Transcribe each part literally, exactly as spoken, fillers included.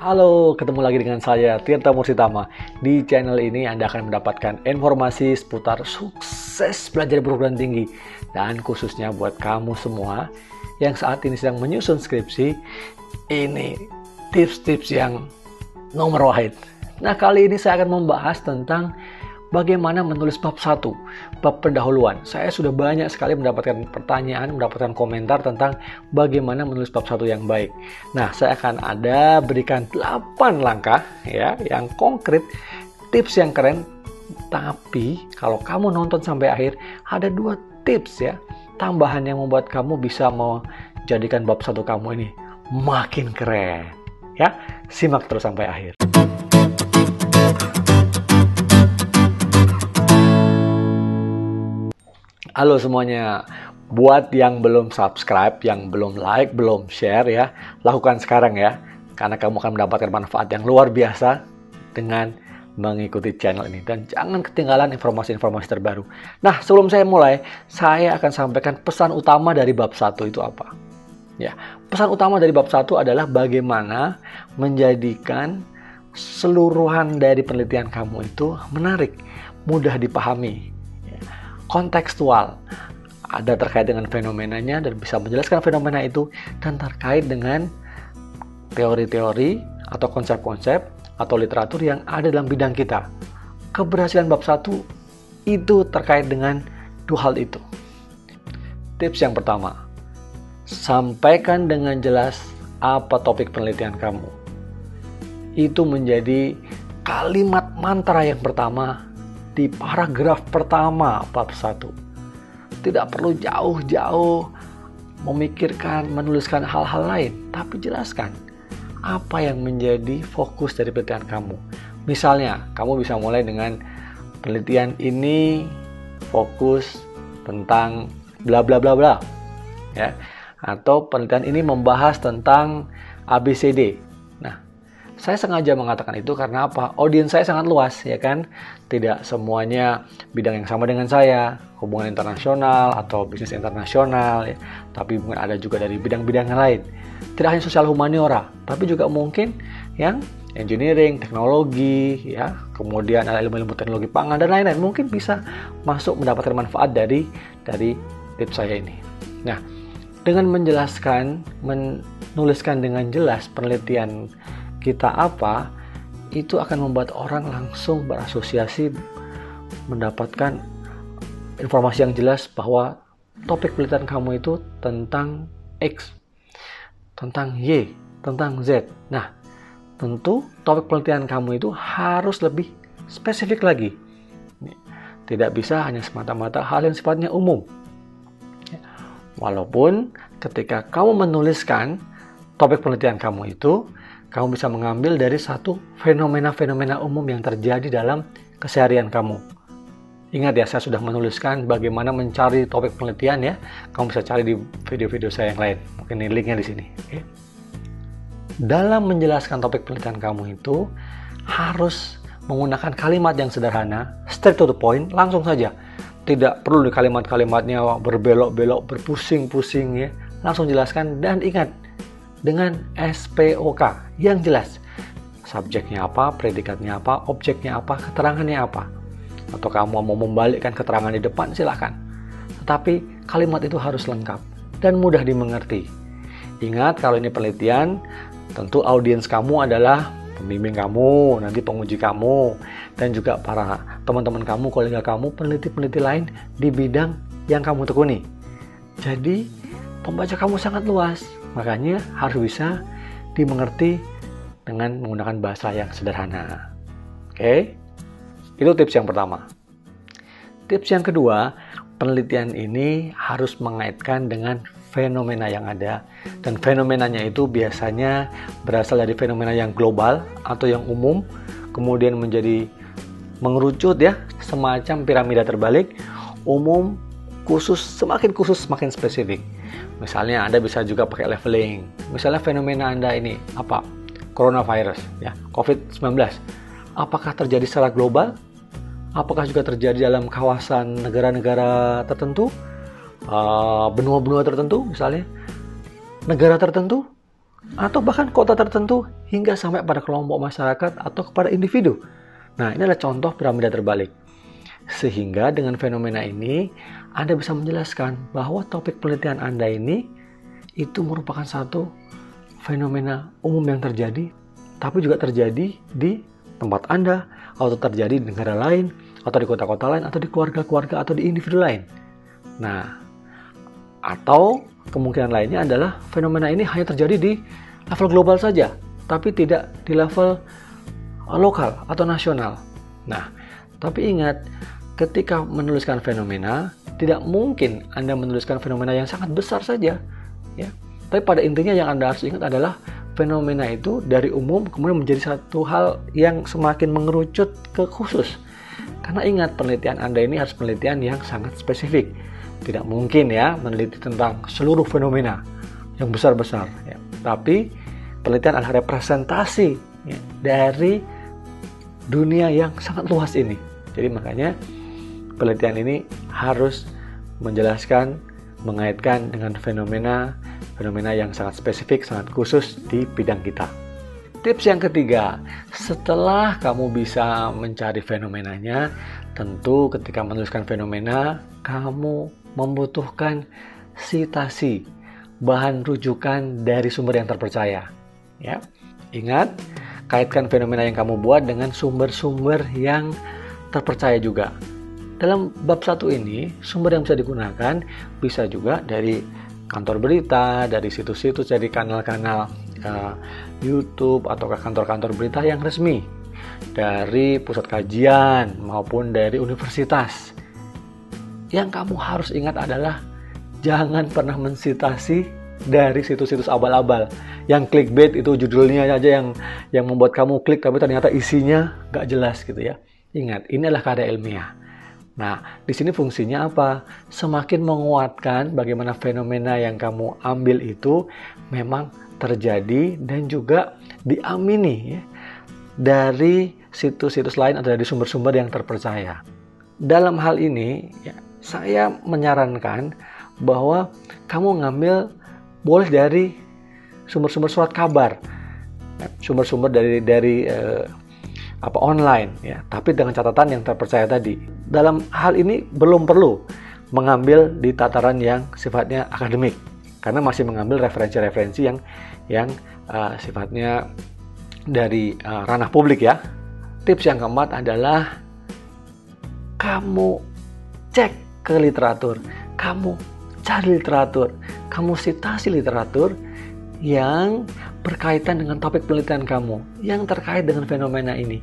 Halo, ketemu lagi dengan saya Tirta Mursitama. Di channel ini Anda akan mendapatkan informasi seputar sukses belajar di perguruan tinggi. Dan khususnya buat kamu semua yang saat ini sedang menyusun skripsi, ini tips-tips yang nomor wahid. Nah, kali ini saya akan membahas tentang bagaimana menulis bab satu, bab pendahuluan. Saya sudah banyak sekali mendapatkan pertanyaan, mendapatkan komentar tentang bagaimana menulis bab satu yang baik. Nah, saya akan ada berikan delapan langkah ya, yang konkret, tips yang keren. Tapi kalau kamu nonton sampai akhir, ada dua tips ya, tambahan yang membuat kamu bisa menjadikan bab satu kamu ini makin keren. Ya, simak terus sampai akhir. Halo semuanya, buat yang belum subscribe, yang belum like, belum share ya, lakukan sekarang ya, karena kamu akan mendapatkan manfaat yang luar biasa dengan mengikuti channel ini. Dan jangan ketinggalan informasi-informasi terbaru. Nah, sebelum saya mulai, saya akan sampaikan pesan utama dari bab satu itu apa. Ya, pesan utama dari bab satu adalah bagaimana menjadikan seluruhan dari penelitian kamu itu menarik, mudah dipahami, kontekstual, ada terkait dengan fenomenanya dan bisa menjelaskan fenomena itu, dan terkait dengan teori-teori atau konsep-konsep atau literatur yang ada dalam bidang kita. Keberhasilan bab satu itu terkait dengan dua hal itu. Tips yang pertama, sampaikan dengan jelas apa topik penelitian kamu. Itu menjadi kalimat mantra yang pertama di paragraf pertama bab satu. Tidak perlu jauh-jauh memikirkan, menuliskan hal-hal lain, tapi jelaskan apa yang menjadi fokus dari penelitian kamu. Misalnya, kamu bisa mulai dengan penelitian ini fokus tentang bla bla bla bla, ya, atau penelitian ini membahas tentang A B C D. Nah, saya sengaja mengatakan itu karena apa? Audiens saya sangat luas, ya kan? Tidak semuanya bidang yang sama dengan saya, hubungan internasional atau bisnis internasional, ya. Tapi mungkin ada juga dari bidang-bidang yang lain. Tidak hanya sosial humaniora, tapi juga mungkin yang engineering, teknologi, ya, kemudian ada ilmu-ilmu teknologi pangan dan lain-lain. Mungkin bisa masuk mendapatkan manfaat dari dari tips saya ini. Nah, dengan menjelaskan, menuliskan dengan jelas penelitian kita apa, itu akan membuat orang langsung berasosiasi, mendapatkan informasi yang jelas bahwa topik penelitian kamu itu tentang X, tentang Y, tentang Z. Nah, tentu topik penelitian kamu itu harus lebih spesifik lagi. Tidak bisa hanya semata-mata hal yang sifatnya umum. Walaupun ketika kamu menuliskan topik penelitian kamu itu, kamu bisa mengambil dari satu fenomena-fenomena umum yang terjadi dalam keseharian kamu. Ingat ya, saya sudah menuliskan bagaimana mencari topik penelitian ya. Kamu bisa cari di video-video saya yang lain. Mungkin ini linknya di sini. Oke. Dalam menjelaskan topik penelitian kamu itu harus menggunakan kalimat yang sederhana, straight to the point, langsung saja. Tidak perlu di kalimat-kalimatnya berbelok-belok, berpusing-pusing ya. Langsung jelaskan dan ingat, dengan S P O K yang jelas. Subjeknya apa, predikatnya apa, objeknya apa, keterangannya apa. Atau kamu mau membalikkan keterangan di depan, silakan. Tetapi kalimat itu harus lengkap dan mudah dimengerti. Ingat, kalau ini penelitian, tentu audiens kamu adalah pembimbing kamu, nanti penguji kamu, dan juga para teman-teman kamu, kolega kamu, peneliti-peneliti lain di bidang yang kamu tekuni. Jadi, pembaca kamu sangat luas. Makanya harus bisa dimengerti dengan menggunakan bahasa yang sederhana. Oke? Itu tips yang pertama. Tips yang kedua, penelitian ini harus mengaitkan dengan fenomena yang ada. Dan fenomenanya itu biasanya berasal dari fenomena yang global atau yang umum, kemudian menjadi mengerucut ya, semacam piramida terbalik, umum, khusus, semakin khusus semakin spesifik. Misalnya Anda bisa juga pakai leveling. Misalnya fenomena Anda ini apa? Coronavirus ya, covid sembilan belas. Apakah terjadi secara global? Apakah juga terjadi dalam kawasan negara-negara tertentu? Uh, benua-benua tertentu misalnya? Negara tertentu? atau bahkan kota tertentu hingga sampai pada kelompok masyarakat atau kepada individu. Nah, ini adalah contoh piramida terbalik. Sehingga dengan fenomena ini, Anda bisa menjelaskan bahwa topik penelitian Anda ini itu merupakan satu fenomena umum yang terjadi, tapi juga terjadi di tempat Anda, atau terjadi di negara lain, atau di kota-kota lain, atau di keluarga-keluarga, atau di individu lain. Nah, atau kemungkinan lainnya adalah fenomena ini hanya terjadi di level global saja, tapi tidak di level lokal atau nasional. Nah, tapi ingat, ketika menuliskan fenomena, tidak mungkin Anda menuliskan fenomena yang sangat besar saja, ya. Tapi pada intinya yang Anda harus ingat adalah fenomena itu dari umum kemudian menjadi satu hal yang semakin mengerucut ke khusus. Karena ingat, penelitian Anda ini harus penelitian yang sangat spesifik. Tidak mungkin ya meneliti tentang seluruh fenomena yang besar-besar, ya. Tapi penelitian adalah representasi, ya, dari dunia yang sangat luas ini. Jadi makanya penelitian ini harus menjelaskan, mengaitkan dengan fenomena fenomena yang sangat spesifik, sangat khusus di bidang kita. Tips yang ketiga, setelah kamu bisa mencari fenomenanya, tentu ketika menuliskan fenomena, kamu membutuhkan sitasi, bahan rujukan dari sumber yang terpercaya. Ya, ingat, kaitkan fenomena yang kamu buat dengan sumber-sumber yang terpercaya juga. Dalam bab satu ini, sumber yang bisa digunakan bisa juga dari kantor berita, dari situs-situs, dari kanal-kanal uh, YouTube atau kantor-kantor berita yang resmi, dari pusat kajian maupun dari universitas. Yang kamu harus ingat adalah jangan pernah mensitasi dari situs-situs abal-abal yang clickbait, itu judulnya aja yang yang membuat kamu klik tapi ternyata isinya gak jelas gitu ya. Ingat, ini adalah karya ilmiah. Nah, di sini fungsinya apa? Semakin menguatkan bagaimana fenomena yang kamu ambil itu memang terjadi dan juga diamini, ya, dari situs-situs lain atau dari sumber-sumber yang terpercaya. Dalam hal ini, ya, saya menyarankan bahwa kamu ngambil boleh dari sumber-sumber surat kabar, sumber-sumber dari dari eh, apa online, ya, tapi dengan catatan yang terpercaya tadi. Dalam hal ini belum perlu mengambil di tataran yang sifatnya akademik, karena masih mengambil referensi-referensi yang yang uh, sifatnya dari uh, ranah publik, ya. Tips yang keempat adalah kamu cek ke literatur, kamu cari literatur, kamu sitasi literatur yang berkaitan dengan topik penelitian kamu, yang terkait dengan fenomena ini.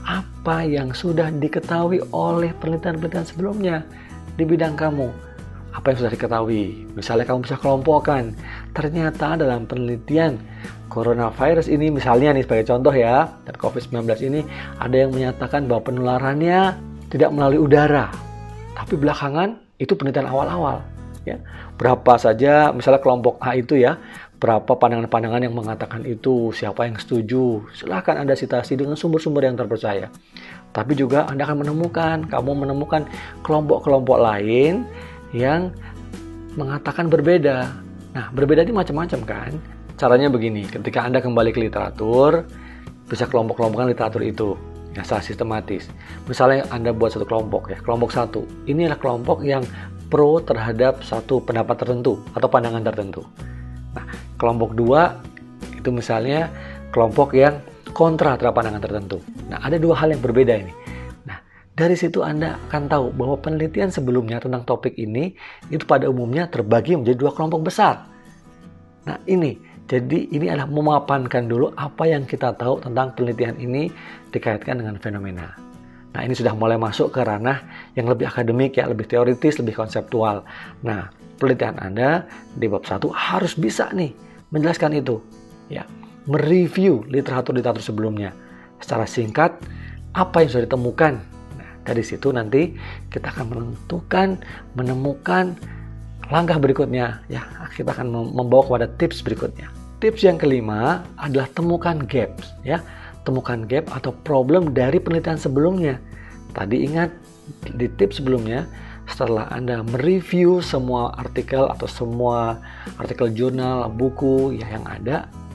Apa yang sudah diketahui oleh penelitian-penelitian sebelumnya di bidang kamu? Apa yang sudah diketahui? Misalnya kamu bisa kelompokkan, ternyata dalam penelitian coronavirus ini, misalnya nih sebagai contoh ya, dan covid sembilan belas ini ada yang menyatakan bahwa penularannya tidak melalui udara, tapi belakangan itu penelitian awal-awal, ya. Berapa saja misalnya kelompok A itu, ya, berapa pandangan-pandangan yang mengatakan itu, siapa yang setuju, silahkan Anda sitasi dengan sumber-sumber yang terpercaya. Tapi juga Anda akan menemukan, kamu menemukan kelompok-kelompok lain yang mengatakan berbeda. Nah, berbeda ini macam-macam kan. Caranya begini, ketika Anda kembali ke literatur, bisa kelompok-kelompokkan literatur itu, ya, secara sistematis. Misalnya Anda buat satu kelompok, ya, kelompok satu. Ini adalah kelompok yang pro terhadap satu pendapat tertentu atau pandangan tertentu. Nah, kelompok dua itu misalnya kelompok yang kontra terhadap pandangan tertentu. Nah, ada dua hal yang berbeda ini. Nah, dari situ Anda akan tahu bahwa penelitian sebelumnya tentang topik ini itu pada umumnya terbagi menjadi dua kelompok besar. Nah, ini, jadi ini adalah memapankan dulu apa yang kita tahu tentang penelitian ini dikaitkan dengan fenomena. Nah, ini sudah mulai masuk ke ranah yang lebih akademik, ya, lebih teoritis, lebih konseptual. Nah, penelitian Anda di bab satu harus bisa nih menjelaskan itu, ya, mereview literatur-literatur sebelumnya secara singkat apa yang sudah ditemukan. Nah, dari situ nanti kita akan menentukan, menemukan langkah berikutnya, ya, kita akan membawa kepada tips berikutnya. Tips yang kelima adalah temukan gaps, ya, temukan gap atau problem dari penelitian sebelumnya. Tadi ingat di tips sebelumnya, setelah Anda mereview semua artikel atau semua artikel jurnal, buku, ya, yang ada,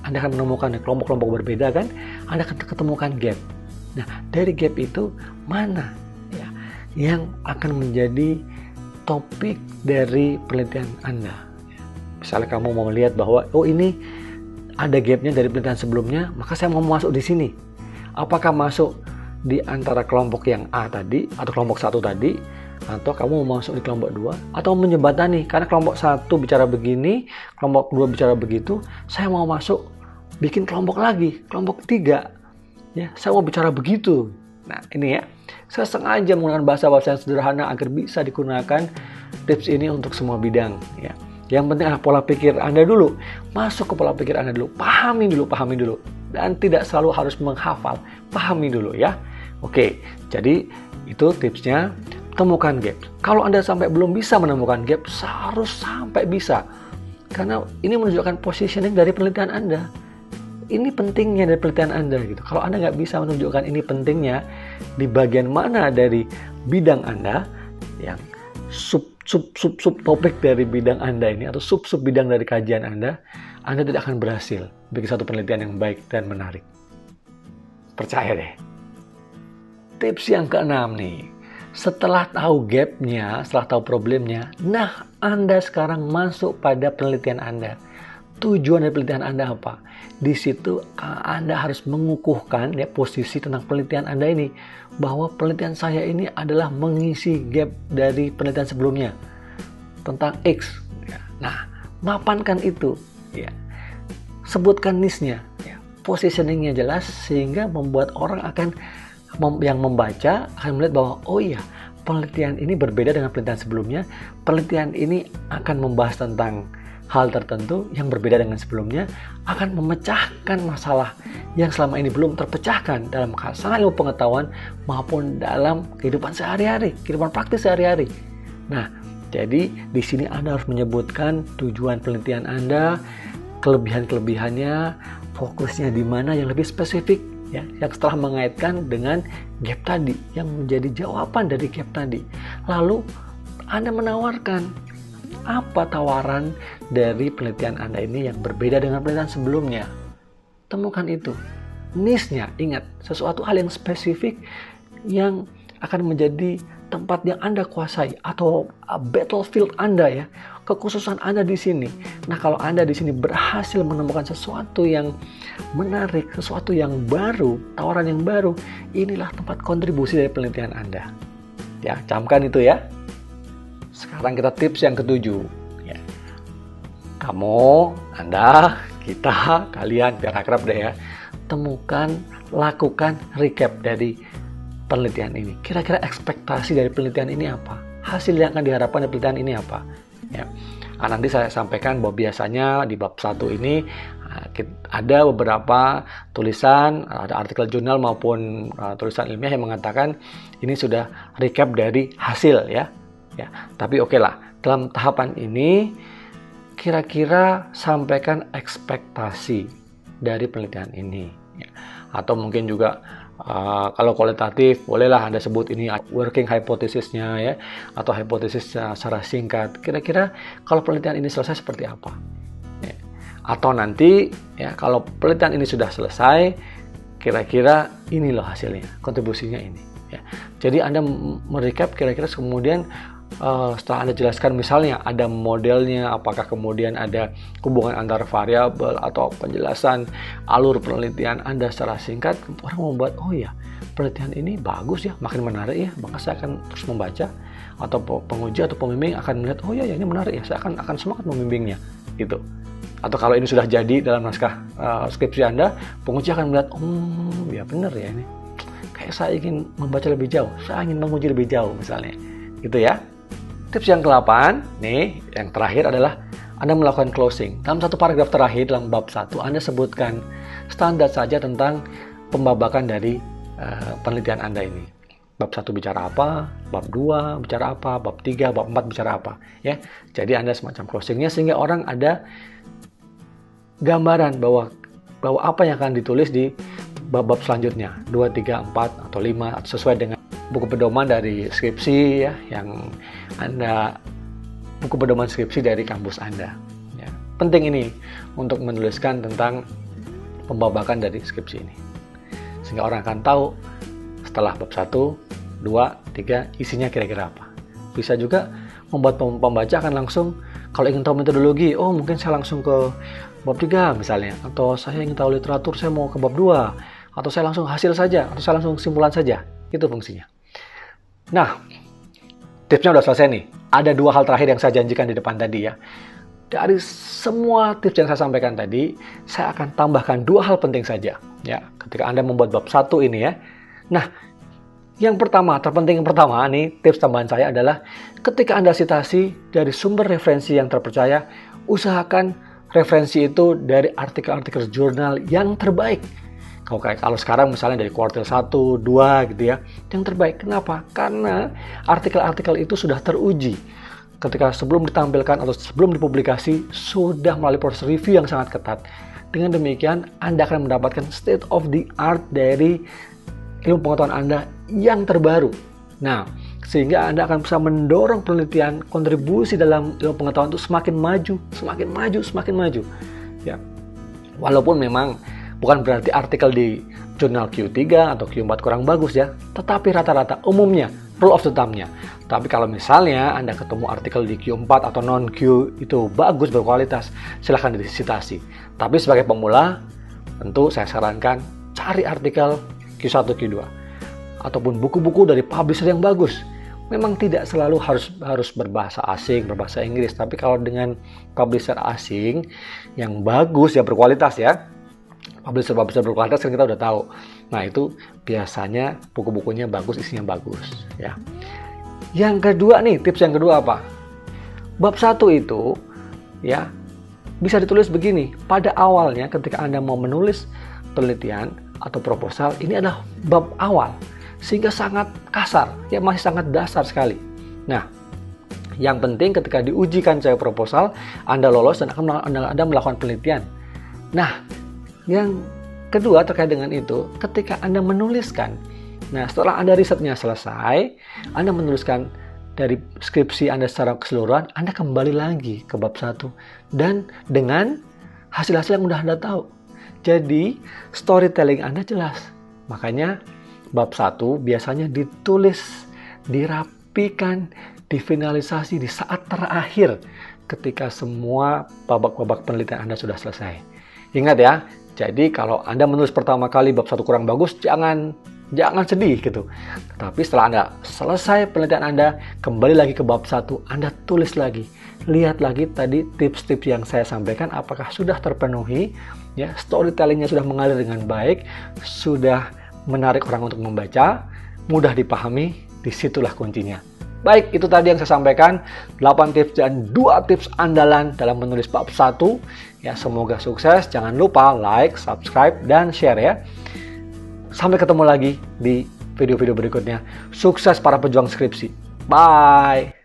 Anda akan menemukan kelompok-kelompok berbeda kan, Anda akan ketemukan gap. Nah, dari gap itu mana ya yang akan menjadi topik dari penelitian Anda. Misalnya kamu mau melihat bahwa oh ini ada gapnya dari penelitian sebelumnya, maka saya mau masuk di sini. Apakah masuk di antara kelompok yang A tadi atau kelompok satu tadi, atau kamu mau masuk di kelompok dua, atau menjembatani karena kelompok satu bicara begini, kelompok dua bicara begitu, saya mau masuk bikin kelompok lagi, kelompok tiga, ya saya mau bicara begitu. Nah ini ya, saya sengaja menggunakan bahasa-bahasa yang sederhana agar bisa digunakan tips ini untuk semua bidang. Ya, yang penting adalah pola pikir Anda dulu, masuk ke pola pikir Anda dulu, pahami dulu, pahami dulu, dan tidak selalu harus menghafal, pahami dulu ya. Oke, jadi itu tipsnya, temukan gap. Kalau Anda sampai belum bisa menemukan gap, harus sampai bisa, karena ini menunjukkan positioning dari penelitian Anda. Ini pentingnya dari penelitian Anda gitu. Kalau Anda nggak bisa menunjukkan ini pentingnya di bagian mana dari bidang Anda, yang sub sub sub sub topik dari bidang Anda ini atau sub sub bidang dari kajian Anda, Anda tidak akan berhasil bikin satu penelitian yang baik dan menarik. Percaya deh. Tips yang keenam nih, setelah tahu gapnya, setelah tahu problemnya, nah Anda sekarang masuk pada penelitian Anda. Tujuan dari penelitian Anda apa? Di situ Anda harus mengukuhkan ya posisi tentang penelitian Anda ini, bahwa penelitian saya ini adalah mengisi gap dari penelitian sebelumnya tentang X. Nah, mapankan itu, ya. Sebutkan niche-nya, ya. Positioning-nya jelas sehingga membuat orang akan yang membaca akan melihat bahwa oh iya, penelitian ini berbeda dengan penelitian sebelumnya. Penelitian ini akan membahas tentang hal tertentu yang berbeda dengan sebelumnya, akan memecahkan masalah yang selama ini belum terpecahkan dalam kasangan ilmu pengetahuan maupun dalam kehidupan sehari-hari, kehidupan praktis sehari-hari. Nah, jadi di sini Anda harus menyebutkan tujuan penelitian Anda, kelebihan-kelebihannya, fokusnya di mana yang lebih spesifik, ya, yang setelah mengaitkan dengan gap tadi, yang menjadi jawaban dari gap tadi. Lalu Anda menawarkan apa tawaran dari penelitian Anda ini yang berbeda dengan penelitian sebelumnya. Temukan itu. Niche-nya, ingat, sesuatu hal yang spesifik yang akan menjadi tempat yang Anda kuasai atau battlefield Anda ya, kekhususan Anda di sini. Nah, kalau Anda di sini berhasil menemukan sesuatu yang menarik, sesuatu yang baru, tawaran yang baru, inilah tempat kontribusi dari penelitian Anda. Ya, camkan itu ya. Sekarang kita tips yang ketujuh. Ya. Kamu, Anda, kita, kalian, biar akrab deh ya. Temukan, lakukan recap dari penelitian ini. Kira-kira ekspektasi dari penelitian ini apa? Hasil yang akan diharapkan dari penelitian ini apa? Ya. Nah, nanti saya sampaikan bahwa biasanya di bab satu ini ada beberapa tulisan, ada artikel jurnal maupun uh, tulisan ilmiah yang mengatakan ini sudah recap dari hasil ya. Ya, tapi oke lah, dalam tahapan ini kira-kira sampaikan ekspektasi dari penelitian ini. Ya. Atau mungkin juga uh, kalau kualitatif, bolehlah Anda sebut ini working hypothesis-nya ya, atau hipotesis secara singkat. Kira-kira kalau penelitian ini selesai seperti apa? Ya. Atau nanti ya kalau penelitian ini sudah selesai, kira-kira ini loh hasilnya, kontribusinya ini. Ya. Jadi Anda merecap kira-kira kemudian Uh, setelah Anda jelaskan misalnya ada modelnya, apakah kemudian ada hubungan antar variabel atau penjelasan alur penelitian Anda secara singkat, orang membuat oh ya penelitian ini bagus ya, makin menarik ya, maka saya akan terus membaca, atau penguji atau pembimbing akan melihat oh ya, ya ini menarik ya, saya akan akan semangat membimbingnya gitu. Atau kalau ini sudah jadi dalam naskah uh, skripsi Anda, penguji akan melihat oh ya benar ya, ini kayak saya ingin membaca lebih jauh, saya ingin menguji lebih jauh misalnya gitu ya. Tips yang kedelapan, nih, yang terakhir adalah Anda melakukan closing. Dalam satu paragraf terakhir dalam bab satu, Anda sebutkan standar saja tentang pembabakan dari uh, penelitian Anda ini. Bab satu bicara apa, bab dua bicara apa, bab tiga, bab empat bicara apa. Ya. Jadi Anda semacam closingnya sehingga orang ada gambaran bahwa bahwa apa yang akan ditulis di bab-bab selanjutnya, dua, tiga, empat, atau lima, sesuai dengan buku pedoman dari skripsi ya, yang Anda buku pedoman skripsi dari kampus Anda. Ya. Penting ini untuk menuliskan tentang pembabakan dari skripsi ini. Sehingga orang akan tahu setelah bab satu, dua, tiga, isinya kira-kira apa. Bisa juga membuat pembaca akan langsung, kalau ingin tahu metodologi, oh mungkin saya langsung ke bab tiga misalnya, atau saya ingin tahu literatur, saya mau ke bab dua, atau saya langsung hasil saja, atau saya langsung kesimpulan saja. Itu fungsinya. Nah, tipsnya udah selesai nih. Ada dua hal terakhir yang saya janjikan di depan tadi ya. Dari semua tips yang saya sampaikan tadi, saya akan tambahkan dua hal penting saja ya ketika Anda membuat bab satu ini ya. Nah, yang pertama, terpenting yang pertama nih, tips tambahan saya adalah ketika Anda citasi dari sumber referensi yang terpercaya, usahakan referensi itu dari artikel-artikel jurnal yang terbaik. Kalau kayak kalau sekarang misalnya dari kuartil satu, dua gitu ya, yang terbaik. Kenapa? Karena artikel-artikel itu sudah teruji. Ketika sebelum ditampilkan atau sebelum dipublikasi, sudah melalui proses review yang sangat ketat. Dengan demikian, Anda akan mendapatkan state of the art dari ilmu pengetahuan Anda yang terbaru. Nah, sehingga Anda akan bisa mendorong penelitian, kontribusi dalam ilmu pengetahuan itu semakin maju, semakin maju, semakin maju. Ya, walaupun memang bukan berarti artikel di jurnal Q tiga atau Q empat kurang bagus ya, tetapi rata-rata umumnya, rule of the thumb-nya. Tapi kalau misalnya Anda ketemu artikel di Q empat atau non-Q itu bagus, berkualitas, silahkan disitasi. Tapi sebagai pemula, tentu saya sarankan cari artikel Q satu, Q dua. Ataupun buku-buku dari publisher yang bagus. Memang tidak selalu harus harus berbahasa asing, berbahasa Inggris. Tapi kalau dengan publisher asing yang bagus, ya berkualitas ya. Publisher-publisher berkualitas kan kita udah tahu. Nah itu biasanya buku-bukunya bagus, isinya bagus ya. Yang kedua nih, tips yang kedua apa? Bab satu itu ya bisa ditulis begini. Pada awalnya ketika Anda mau menulis penelitian atau proposal, ini adalah bab awal. Sehingga sangat kasar, ya masih sangat dasar sekali. Nah, yang penting ketika diujikan saya proposal, Anda lolos dan akan Anda melakukan penelitian. Nah, yang kedua terkait dengan itu, ketika Anda menuliskan, nah setelah Anda risetnya selesai, Anda menuliskan dari skripsi Anda secara keseluruhan, Anda kembali lagi ke bab satu. Dan dengan hasil-hasil yang sudah Anda tahu. Jadi, storytelling Anda jelas. Makanya, bab satu biasanya ditulis, dirapikan, difinalisasi di saat terakhir ketika semua babak-babak penelitian Anda sudah selesai. Ingat ya, jadi kalau Anda menulis pertama kali bab satu kurang bagus, jangan jangan sedih gitu. Tetapi setelah Anda selesai penelitian Anda, kembali lagi ke bab satu, Anda tulis lagi. Lihat lagi tadi tips-tips yang saya sampaikan apakah sudah terpenuhi, ya, storytellingnya sudah mengalir dengan baik, sudah menarik orang untuk membaca, mudah dipahami, disitulah kuncinya. Baik, itu tadi yang saya sampaikan, delapan tips dan dua tips andalan dalam menulis bab satu. Ya, semoga sukses. Jangan lupa like, subscribe, dan share ya. Sampai ketemu lagi di video-video berikutnya. Sukses para pejuang skripsi. Bye!